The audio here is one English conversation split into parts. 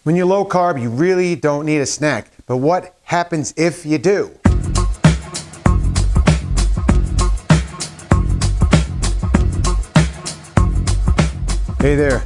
When you're low carb, you really don't need a snack. But what happens if you do? Hey there,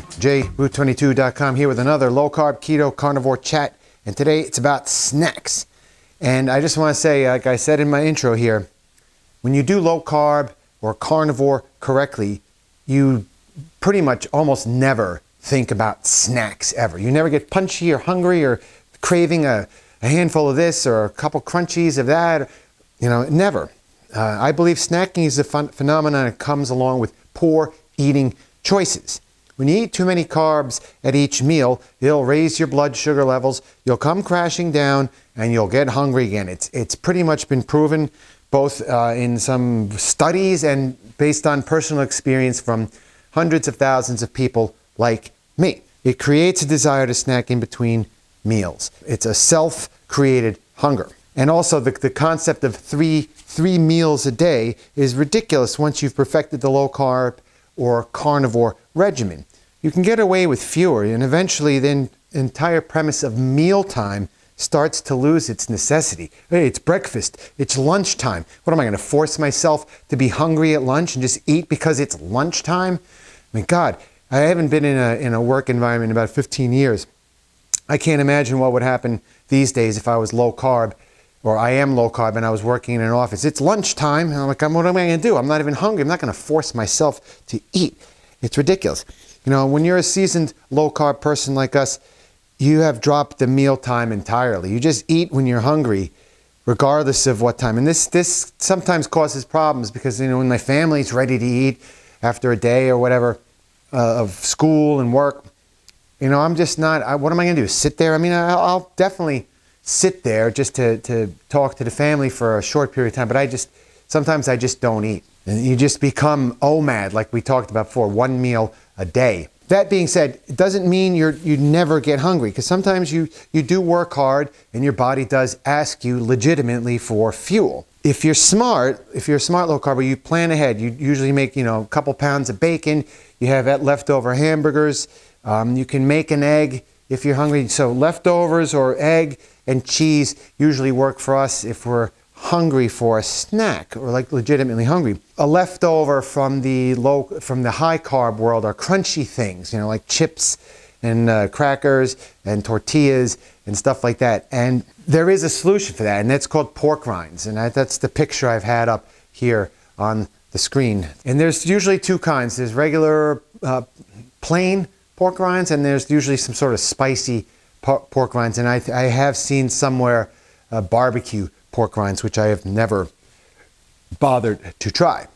NJRoot22.com here with another low carb keto carnivore chat. And today it's about snacks. And I just want to say, like I said in my intro here, when you do low carb or carnivore correctly, you pretty much almost never think about snacks ever. You never get punchy or hungry or craving a handful of this or a couple crunchies of that. You know, never. I believe snacking is a phenomenon that comes along with poor eating choices. When you eat too many carbs at each meal, it'll raise your blood sugar levels, you'll come crashing down, and you'll get hungry again. It's pretty much been proven both in some studies and based on personal experience from hundreds of thousands of people like me. It creates a desire to snack in between meals. It's a self-created hunger. And also the concept of three meals a day is ridiculous once you've perfected the low carb or carnivore regimen. You can get away with fewer, and eventually the entire premise of mealtime starts to lose its necessity. Hey, it's breakfast, it's lunchtime. What am I going to force myself to be hungry at lunch and just eat because it's lunchtime? I mean, God, I haven't been in a work environment in about 15 years. I can't imagine what would happen these days if I was low carb, or I am low carb and I was working in an office. It's lunchtime, and I'm like, what am I going to do? I'm not even hungry. I'm not going to force myself to eat. It's ridiculous. You know, when you're a seasoned low carb person like us, you have dropped the meal time entirely. You just eat when you're hungry, regardless of what time. And this sometimes causes problems because, you know, when my family's ready to eat after a day or whatever of school and work, you know, I'm just not, what am I going to do? Sit there? I mean, I'll definitely sit there just to talk to the family for a short period of time, but sometimes I just don't eat. And you just become OMAD, like we talked about before, one meal a day. That being said, it doesn't mean you never get hungry, because sometimes you do work hard and your body does ask you legitimately for fuel. If you're a smart low carb, you plan ahead. You usually make, you know, a couple pounds of bacon. You have leftover hamburgers. You can make an egg if you're hungry. So leftovers or egg and cheese usually work for us if we're hungry for a snack or like legitimately hungry. A leftover from the high carb world are crunchy things, you know, like chips and crackers and tortillas and stuff like that. And there is a solution for that, and that's called pork rinds. And that's the picture I've had up here on the screen. And there's usually two kinds. There's regular plain pork rinds, and there's usually some sort of spicy pork rinds. And I have seen somewhere barbecue pork rinds, which I have never bothered to try.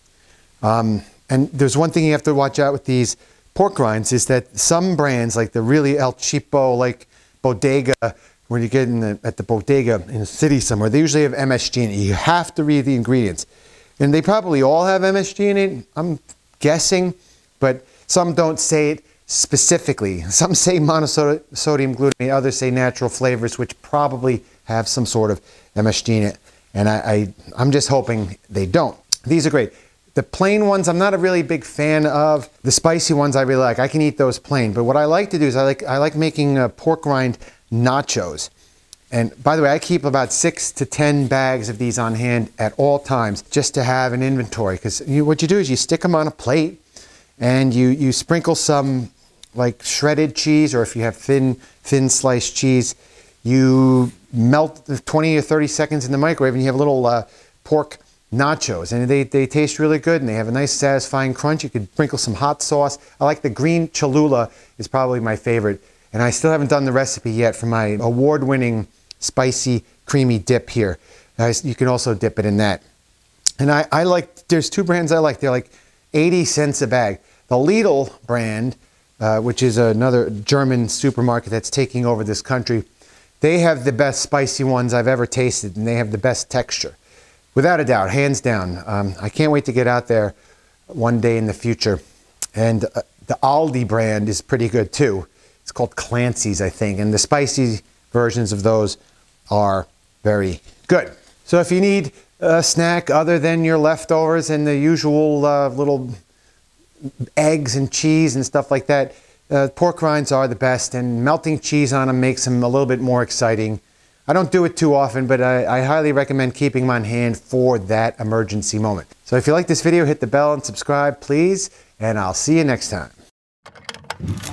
And there's one thing you have to watch out with these pork rinds is that some brands, like the really El Cheapo, like Bodega, where you get at the Bodega in a city somewhere, they usually have MSG in it. You have to read the ingredients. And they probably all have MSG in it, I'm guessing, but some don't say it specifically. Some say monosodium glutamate, others say natural flavors, which probably have some sort of MSG in it. And I'm just hoping they don't. These are great. The plain ones, I'm not a really big fan of. The spicy ones I really like. I can eat those plain. But what I like to do is I like making pork rind nachos. And by the way, I keep about 6 to 10 bags of these on hand at all times just to have an inventory. Because what you do is you stick them on a plate and you sprinkle some like shredded cheese, or if you have thin sliced cheese, you melt 20 or 30 seconds in the microwave and you have little pork nachos, and they taste really good and they have a nice satisfying crunch. You could sprinkle some hot sauce. I like the green Cholula is probably my favorite, and I still haven't done the recipe yet for my award-winning spicy creamy dip here. You can also dip it in that. And I like, there's two brands I like. They're like 80 cents a bag. The Lidl brand, which is another German supermarket that's taking over this country, they have the best spicy ones I've ever tasted, and they have the best texture. Without a doubt, hands down. I can't wait to get out there one day in the future. And the Aldi brand is pretty good too. It's called Clancy's, I think. And the spicy versions of those are very good. So if you need a snack other than your leftovers and the usual little eggs and cheese and stuff like that, Pork rinds are the best, and melting cheese on them makes them a little bit more exciting. I don't do it too often, but I highly recommend keeping them on hand for that emergency moment. So if you like this video, hit the bell and subscribe, please, and I'll see you next time.